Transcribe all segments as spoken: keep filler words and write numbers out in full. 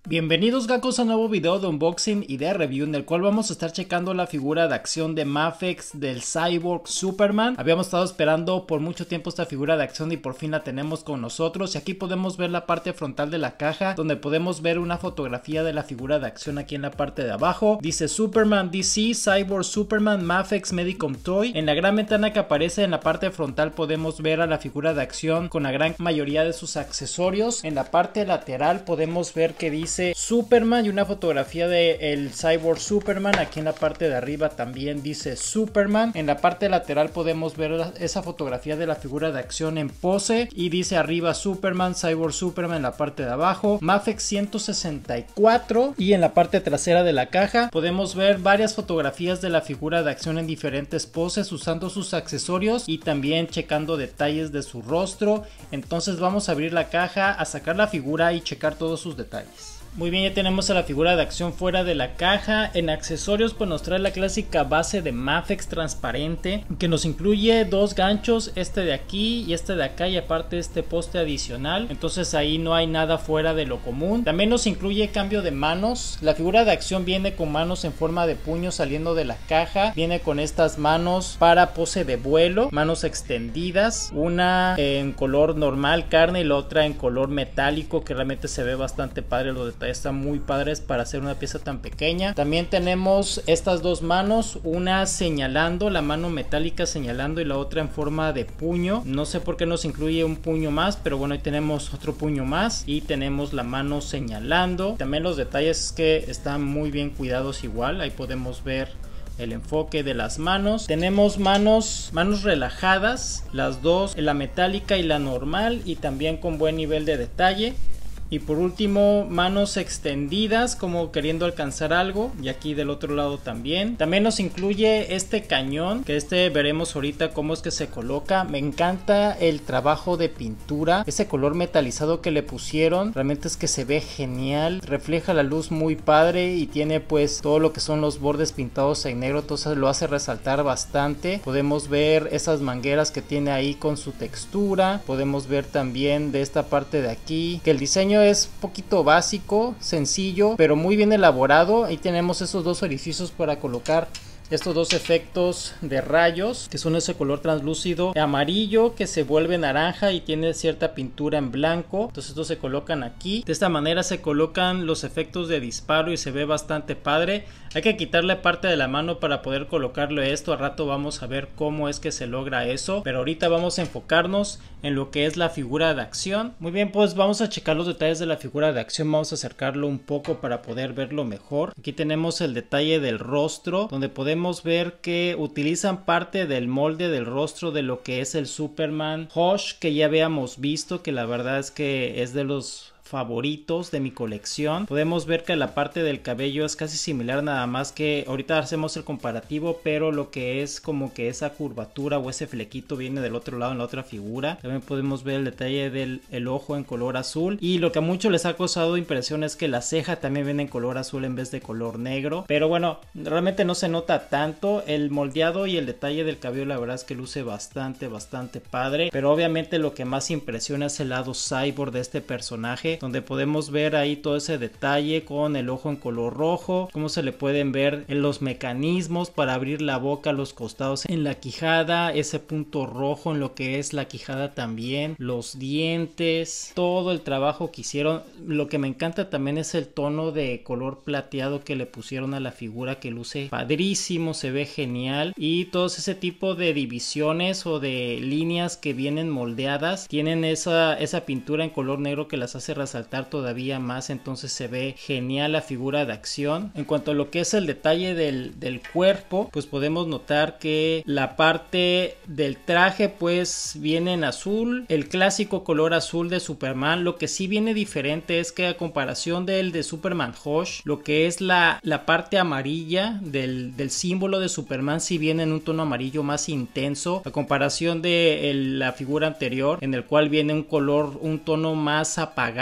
Bienvenidos gacos a un nuevo video de unboxing y de review en el cual vamos a estar checando la figura de acción de Mafex del Cyborg Superman. Habíamos estado esperando por mucho tiempo esta figura de acción y por fin la tenemos con nosotros, y aquí podemos ver la parte frontal de la caja donde podemos ver una fotografía de la figura de acción aquí en la parte de abajo. Dice Superman D C Cyborg Superman Mafex Medicom Toy. En la gran ventana que aparece en la parte frontal podemos ver a la figura de acción con la gran mayoría de sus accesorios. En la parte lateral podemos ver que dice Superman y una fotografía de el Cyborg Superman. Aquí en la parte de arriba también dice Superman. En la parte lateral podemos ver esa fotografía de la figura de acción en pose y dice arriba Superman, Cyborg Superman en la parte de abajo, Mafex ciento sesenta y cuatro, y en la parte trasera de la caja podemos ver varias fotografías de la figura de acción en diferentes poses usando sus accesorios y también checando detalles de su rostro. Entonces vamos a abrir la caja, a sacar la figura y checar todos sus detalles. Muy bien, ya tenemos a la figura de acción fuera de la caja. En accesorios pues nos trae la clásica base de Mafex transparente que nos incluye dos ganchos, este de aquí y este de acá, y aparte este poste adicional. Entonces ahí no hay nada fuera de lo común. También nos incluye cambio de manos. La figura de acción viene con manos en forma de puño saliendo de la caja. Viene con estas manos para pose de vuelo, manos extendidas, una en color normal carne y la otra en color metálico, que realmente se ve bastante padre los detalles. Están muy padres para hacer una pieza tan pequeña. También tenemos estas dos manos, una señalando, la mano metálica señalando, y la otra en forma de puño. No sé por qué nos incluye un puño más, pero bueno, ahí tenemos otro puño más y tenemos la mano señalando. También los detalles que están muy bien cuidados igual. Ahí podemos ver el enfoque de las manos. Tenemos manos manos relajadas, las dos, la metálica y la normal, y también con buen nivel de detalle. Y por último, manos extendidas como queriendo alcanzar algo, y aquí del otro lado también. También nos incluye este cañón, que este veremos ahorita cómo es que se coloca. Me encanta el trabajo de pintura, ese color metalizado que le pusieron, realmente es que se ve genial, refleja la luz muy padre y tiene pues todo lo que son los bordes pintados en negro, entonces lo hace resaltar bastante. Podemos ver esas mangueras que tiene ahí con su textura. Podemos ver también de esta parte de aquí que el diseño es un poquito básico, sencillo, pero muy bien elaborado. Ahí tenemos esos dos orificios para colocar estos dos efectos de rayos, que son ese color translúcido amarillo que se vuelve naranja y tiene cierta pintura en blanco. Entonces estos se colocan aquí. De esta manera se colocan los efectos de disparo y se ve bastante padre. Hay que quitarle parte de la mano para poder colocarle esto. A rato vamos a ver cómo es que se logra eso, pero ahorita vamos a enfocarnos en lo que es la figura de acción. Muy bien, pues vamos a checar los detalles de la figura de acción. Vamos a acercarlo un poco para poder verlo mejor. Aquí tenemos el detalle del rostro, donde podemos ver que utilizan parte del molde del rostro de lo que es el Superman Hush, que ya habíamos visto, que la verdad es que es de los favoritos de mi colección. Podemos ver que la parte del cabello es casi similar, nada más que ahorita hacemos el comparativo, pero lo que es como que esa curvatura o ese flequito viene del otro lado en la otra figura. También podemos ver el detalle del el ojo en color azul, y lo que a muchos les ha causado impresión es que la ceja también viene en color azul en vez de color negro, pero bueno, realmente no se nota tanto. El moldeado y el detalle del cabello la verdad es que luce bastante bastante padre, pero obviamente lo que más impresiona es el lado cyborg de este personaje, donde podemos ver ahí todo ese detalle con el ojo en color rojo, cómo se le pueden ver en los mecanismos para abrir la boca, los costados, en la quijada, ese punto rojo en lo que es la quijada también, los dientes, todo el trabajo que hicieron. Lo que me encanta también es el tono de color plateado que le pusieron a la figura, que luce padrísimo, se ve genial, y todos ese tipo de divisiones o de líneas que vienen moldeadas tienen esa, esa pintura en color negro que las hace resaltar todavía más, entonces se ve genial la figura de acción. En cuanto a lo que es el detalle del, del cuerpo, pues podemos notar que la parte del traje pues viene en azul, el clásico color azul de Superman. Lo que sí viene diferente es que a comparación del de Superman Hush, lo que es la, la parte amarilla del, del símbolo de Superman sí viene en un tono amarillo más intenso, a comparación de el, la figura anterior, en el cual viene un color, un tono más apagado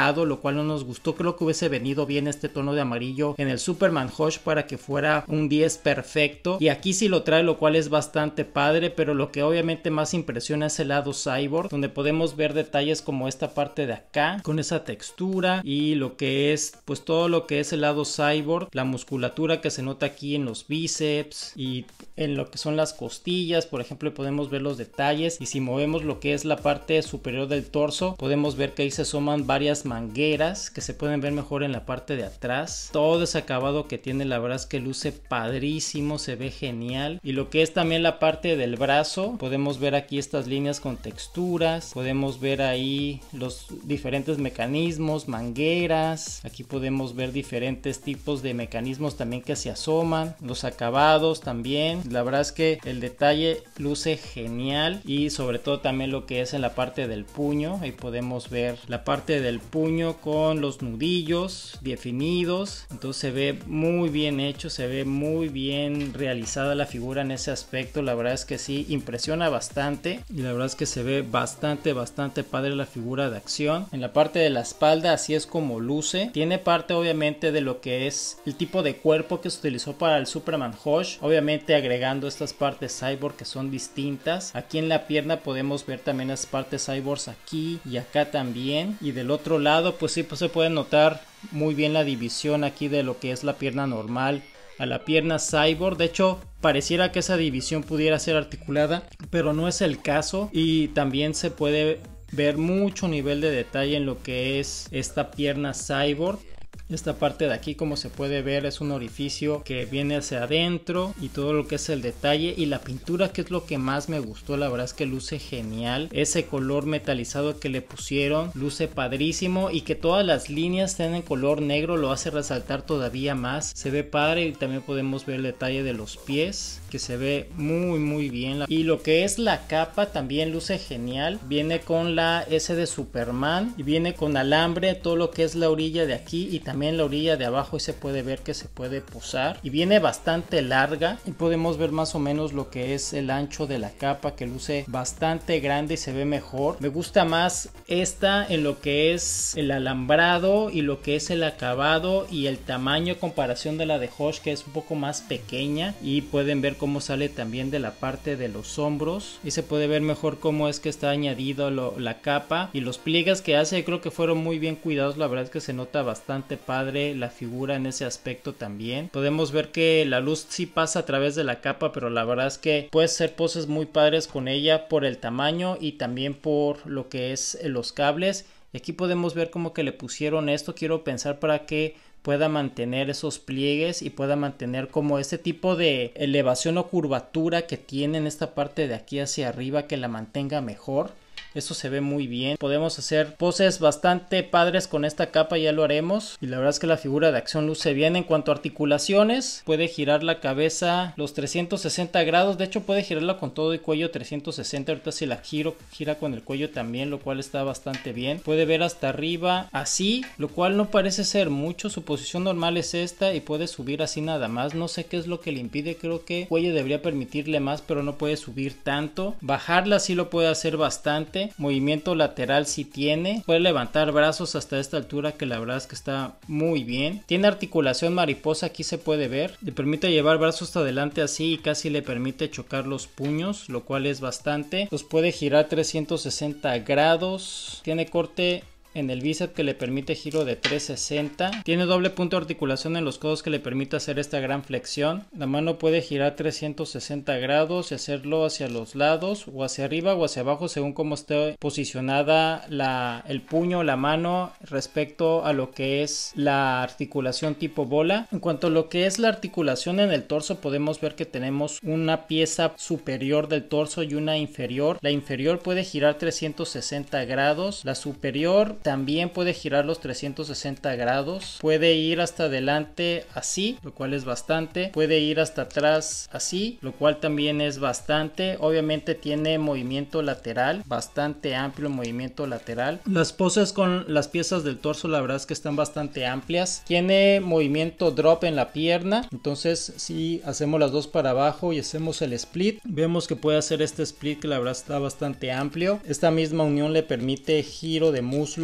morado, lo cual no nos gustó. Creo que hubiese venido bien este tono de amarillo en el Superman Hush para que fuera un diez perfecto, y aquí sí lo trae, lo cual es bastante padre. Pero lo que obviamente más impresiona es el lado cyborg, donde podemos ver detalles como esta parte de acá con esa textura, y lo que es pues todo lo que es el lado cyborg, la musculatura que se nota aquí en los bíceps y en lo que son las costillas, por ejemplo, podemos ver los detalles. Y si movemos lo que es la parte superior del torso, podemos ver que ahí se asoman varias mangueras que se pueden ver mejor en la parte de atrás. Todo ese acabado que tiene, la verdad es que luce padrísimo, se ve genial. Y lo que es también la parte del brazo, podemos ver aquí estas líneas con texturas, podemos ver ahí los diferentes mecanismos, mangueras. Aquí podemos ver diferentes tipos de mecanismos también que se asoman, los acabados también. La verdad es que el detalle luce genial, y sobre todo también lo que es en la parte del puño. Ahí podemos ver la parte del puño con los nudillos definidos, entonces se ve muy bien hecho, se ve muy bien realizada la figura en ese aspecto. La verdad es que sí, impresiona bastante, y la verdad es que se ve bastante bastante padre la figura de acción. En la parte de la espalda así es como luce, tiene parte obviamente de lo que es el tipo de cuerpo que se utilizó para el Superman Hush, obviamente agregando estas partes cyborg que son distintas. Aquí en la pierna podemos ver también las partes cyborgs aquí y acá también, y del otro lado pues sí, pues se puede notar muy bien la división aquí de lo que es la pierna normal a la pierna cyborg. De hecho, pareciera que esa división pudiera ser articulada, pero no es el caso, y también se puede ver mucho nivel de detalle en lo que es esta pierna cyborg. Esta parte de aquí, como se puede ver, es un orificio que viene hacia adentro, y todo lo que es el detalle y la pintura, que es lo que más me gustó. La verdad es que luce genial, ese color metalizado que le pusieron luce padrísimo, y que todas las líneas estén en color negro lo hace resaltar todavía más, se ve padre. Y también podemos ver el detalle de los pies, que se ve muy muy bien, y lo que es la capa también luce genial. Viene con la S de Superman y viene con alambre todo lo que es la orilla de aquí y también la orilla de abajo, y se puede ver que se puede posar, y viene bastante larga, y podemos ver más o menos lo que es el ancho de la capa, que luce bastante grande y se ve mejor. Me gusta más esta en lo que es el alambrado y lo que es el acabado y el tamaño, en comparación de la de Hush, que es un poco más pequeña, y pueden ver cómo sale también de la parte de los hombros, y se puede ver mejor cómo es que está añadido lo, la capa y los pliegues que hace. Creo que fueron muy bien cuidados, la verdad es que se nota bastante padre la figura en ese aspecto también. Podemos ver que la luz sí pasa a través de la capa, pero la verdad es que puedes hacer poses muy padres con ella por el tamaño y también por lo que es los cables. Y aquí podemos ver como que le pusieron esto, quiero pensar para que pueda mantener esos pliegues y pueda mantener como ese tipo de elevación o curvatura que tiene en esta parte de aquí hacia arriba, que la mantenga mejor. Eso se ve muy bien. Podemos hacer poses bastante padres con esta capa, ya lo haremos. Y la verdad es que la figura de acción luce bien. En cuanto a articulaciones, puede girar la cabeza los trescientos sesenta grados. De hecho, puede girarla con todo el cuello trescientos sesenta. Ahorita si la giro, gira con el cuello también, lo cual está bastante bien. Puede ver hasta arriba así, lo cual no parece ser mucho. Su posición normal es esta, y puede subir así nada más. No sé qué es lo que le impide. Creo que el cuello debería permitirle más, pero no puede subir tanto. Bajarla sí lo puede hacer bastante. Movimiento lateral sí tiene, puede levantar brazos hasta esta altura, que la verdad es que está muy bien. Tiene articulación mariposa, aquí se puede ver, le permite llevar brazos hasta adelante así, y casi le permite chocar los puños, lo cual es bastante. Los puede girar trescientos sesenta grados, tiene corte en el bíceps que le permite giro de trescientos sesenta. Tiene doble punto de articulación en los codos que le permite hacer esta gran flexión. La mano puede girar trescientos sesenta grados y hacerlo hacia los lados o hacia arriba o hacia abajo, según cómo esté posicionada la, el puño o la mano respecto a lo que es la articulación tipo bola. En cuanto a lo que es la articulación en el torso, podemos ver que tenemos una pieza superior del torso y una inferior. La inferior puede girar trescientos sesenta grados, la superior también puede girar los trescientos sesenta grados, puede ir hasta adelante así, lo cual es bastante, puede ir hasta atrás así, lo cual también es bastante. Obviamente tiene movimiento lateral, bastante amplio movimiento lateral. Las poses con las piezas del torso, la verdad es que están bastante amplias. Tiene movimiento drop en la pierna, entonces si hacemos las dos para abajo y hacemos el split, vemos que puede hacer este split, que la verdad está bastante amplio. Esta misma unión le permite giro de muslo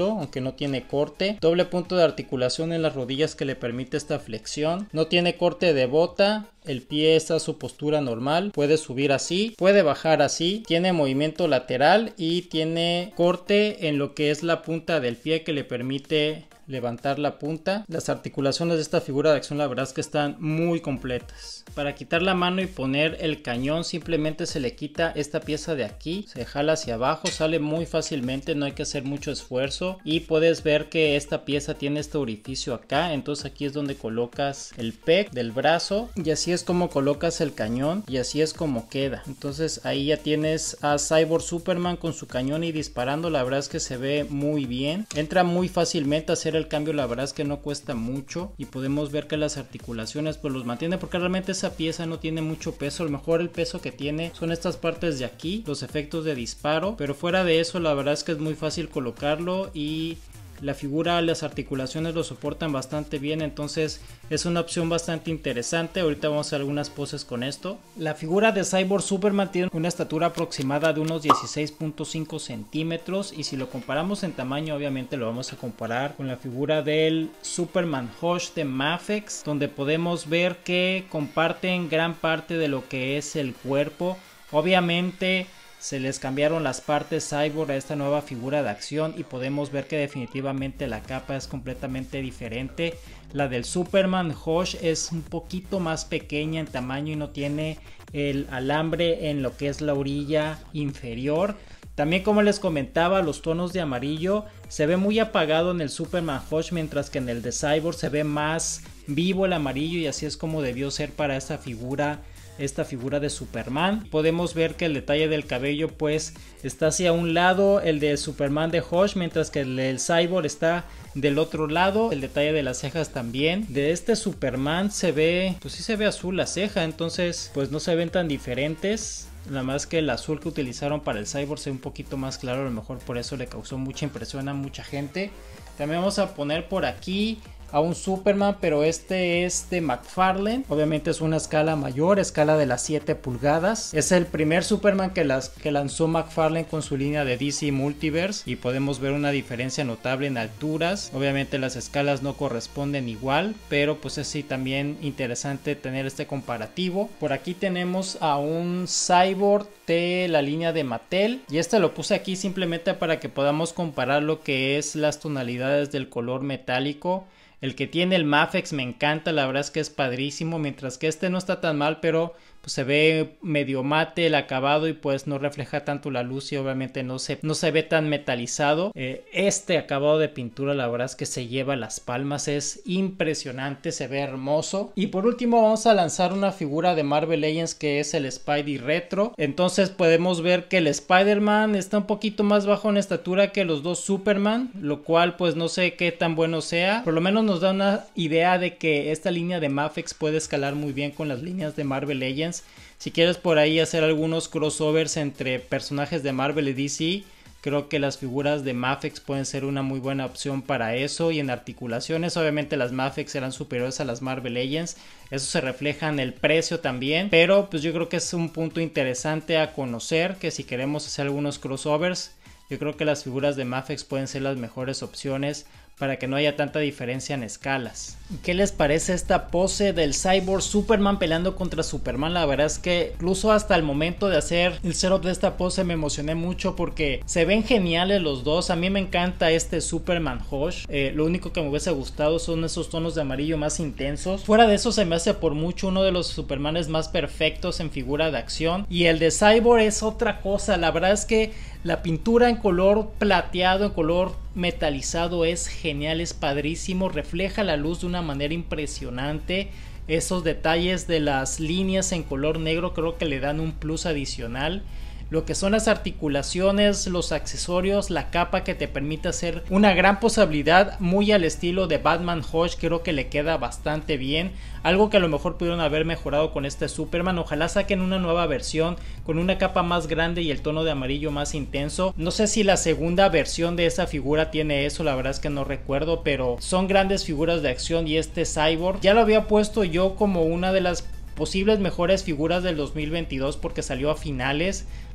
brazo, aunque no tiene corte. Doble punto de articulación en las rodillas que le permite esta flexión. No tiene corte de bota. El pie está a su postura normal, puede subir así, puede bajar así, tiene movimiento lateral y tiene corte en lo que es la punta del pie que le permite levantar la punta. Las articulaciones de esta figura de acción la verdad es que están muy completas. Para quitar la mano y poner el cañón simplemente se le quita esta pieza de aquí, se jala hacia abajo, sale muy fácilmente, no hay que hacer mucho esfuerzo y puedes ver que esta pieza tiene este orificio acá, entonces aquí es donde colocas el peg del brazo y así es como colocas el cañón y así es como queda. Entonces ahí ya tienes a Cyborg Superman con su cañón y disparando, la verdad es que se ve muy bien, entra muy fácilmente a hacer el cambio, la verdad es que no cuesta mucho y podemos ver que las articulaciones pues los mantiene porque realmente esa pieza no tiene mucho peso, a lo mejor el peso que tiene son estas partes de aquí, los efectos de disparo, pero fuera de eso la verdad es que es muy fácil colocarlo y la figura, las articulaciones lo soportan bastante bien, entonces es una opción bastante interesante. Ahorita vamos a hacer algunas poses con esto. La figura de Cyborg Superman tiene una estatura aproximada de unos dieciséis punto cinco centímetros y si lo comparamos en tamaño obviamente lo vamos a comparar con la figura del Superman Hush de Mafex, donde podemos ver que comparten gran parte de lo que es el cuerpo. Obviamente se les cambiaron las partes Cyborg a esta nueva figura de acción y podemos ver que definitivamente la capa es completamente diferente. La del Superman Hush es un poquito más pequeña en tamaño y no tiene el alambre en lo que es la orilla inferior. También, como les comentaba, los tonos de amarillo se ve muy apagado en el Superman Hush, mientras que en el de Cyborg se ve más vivo el amarillo y así es como debió ser para esta figura esta figura de Superman. Podemos ver que el detalle del cabello pues está hacia un lado, el de Superman de Hush, mientras que el del Cyborg está del otro lado. El detalle de las cejas también. De este Superman se ve, pues sí se ve azul la ceja, entonces pues no se ven tan diferentes. Nada más que el azul que utilizaron para el Cyborg se ve un poquito más claro, a lo mejor por eso le causó mucha impresión a mucha gente. También vamos a poner por aquí a un Superman, pero este es de McFarlane. Obviamente es una escala mayor, escala de las siete pulgadas. Es el primer Superman que, las, que lanzó McFarlane con su línea de D C Multiverse y podemos ver una diferencia notable en alturas. Obviamente las escalas no corresponden igual, pero pues es sí también interesante tener este comparativo. Por aquí tenemos a un Cyborg de la línea de Mattel y este lo puse aquí simplemente para que podamos comparar lo que es las tonalidades del color metálico. El que tiene el Mafex me encanta, la verdad es que es padrísimo, mientras que este no está tan mal, pero pues se ve medio mate el acabado y pues no refleja tanto la luz y obviamente no se, no se ve tan metalizado. Eh, este acabado de pintura la verdad es que se lleva las palmas, es impresionante, se ve hermoso. Y por último vamos a lanzar una figura de Marvel Legends que es el Spidey Retro. Entonces podemos ver que el Spider-Man está un poquito más bajo en estatura que los dos Superman, lo cual pues no sé qué tan bueno sea. Por lo menos nos da una idea de que esta línea de Mafex puede escalar muy bien con las líneas de Marvel Legends. Si quieres por ahí hacer algunos crossovers entre personajes de Marvel y D C, creo que las figuras de Mafex pueden ser una muy buena opción para eso. Y en articulaciones obviamente las Mafex serán superiores a las Marvel Legends, eso se refleja en el precio también, pero pues yo creo que es un punto interesante a conocer, que si queremos hacer algunos crossovers, yo creo que las figuras de Mafex pueden ser las mejores opciones para que no haya tanta diferencia en escalas. ¿Qué les parece esta pose del Cyborg Superman peleando contra Superman? La verdad es que incluso hasta el momento de hacer el setup de esta pose me emocioné mucho porque se ven geniales los dos. A mí me encanta este Superman Hush. Eh, lo único que me hubiese gustado son esos tonos de amarillo más intensos. Fuera de eso se me hace por mucho uno de los Supermanes más perfectos en figura de acción. Y el de Cyborg es otra cosa. La verdad es que la pintura en color plateado, en color metalizado es genial, es padrísimo, refleja la luz de una manera impresionante. Esos detalles de las líneas en color negro creo que le dan un plus adicional. Lo que son las articulaciones, los accesorios, la capa que te permite hacer una gran posibilidad muy al estilo de Batman Hush, creo que le queda bastante bien. Algo que a lo mejor pudieron haber mejorado con este Superman. Ojalá saquen una nueva versión con una capa más grande y el tono de amarillo más intenso. No sé si la segunda versión de esa figura tiene eso, la verdad es que no recuerdo, pero son grandes figuras de acción. Y este Cyborg ya lo había puesto yo como una de las posibles mejores figuras del dos mil veintidós porque salió a finales,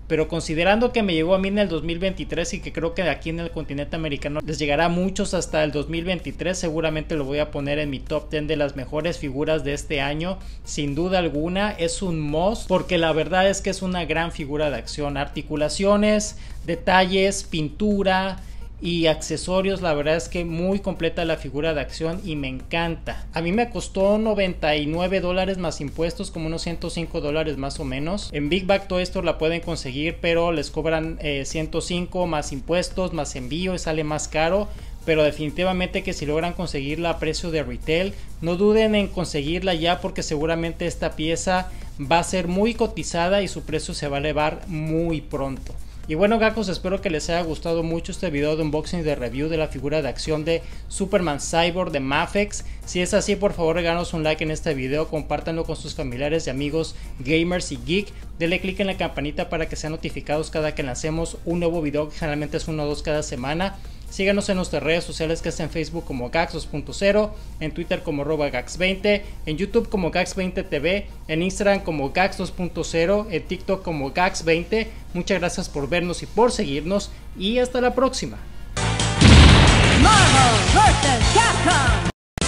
pero considerando que me llegó a mí en el dos mil veintitrés y que creo que aquí en el continente americano les llegará a muchos hasta el dos mil veintitrés, seguramente lo voy a poner en mi top diez de las mejores figuras de este año. Sin duda alguna es un must, porque la verdad es que es una gran figura de acción. Articulaciones, detalles, pintura y accesorios, la verdad es que muy completa la figura de acción y me encanta. A mí me costó noventa y nueve dólares más impuestos, como unos ciento cinco dólares más o menos. En Big Bag Toy Store la pueden conseguir, pero les cobran eh, ciento cinco más impuestos, más envío y sale más caro. Pero definitivamente que si logran conseguirla a precio de retail, no duden en conseguirla ya, porque seguramente esta pieza va a ser muy cotizada y su precio se va a elevar muy pronto. Y bueno, gacos, espero que les haya gustado mucho este video de unboxing de review de la figura de acción de Superman Cyborg de Mafex. Si es así, por favor regálanos un like en este video, compártanlo con sus familiares y amigos gamers y geek. Denle click en la campanita para que sean notificados cada que lancemos un nuevo video, que generalmente es uno o dos cada semana. Síganos en nuestras redes sociales, que es en Facebook como Gax dos punto cero, en Twitter como arroba Gax veinte, en YouTube como Gax veinte T V, en Instagram como Gax dos punto cero, en TikTok como Gax veinte. Muchas gracias por vernos y por seguirnos, y hasta la próxima. Marvel versus. Capcom.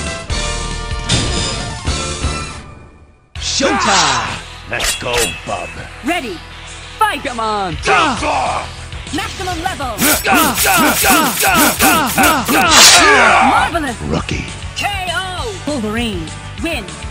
Showtime! Let's go, bub. Ready. Fight. Come on. Maximum level. Marvelous. Rookie. K O. Wolverine. Win.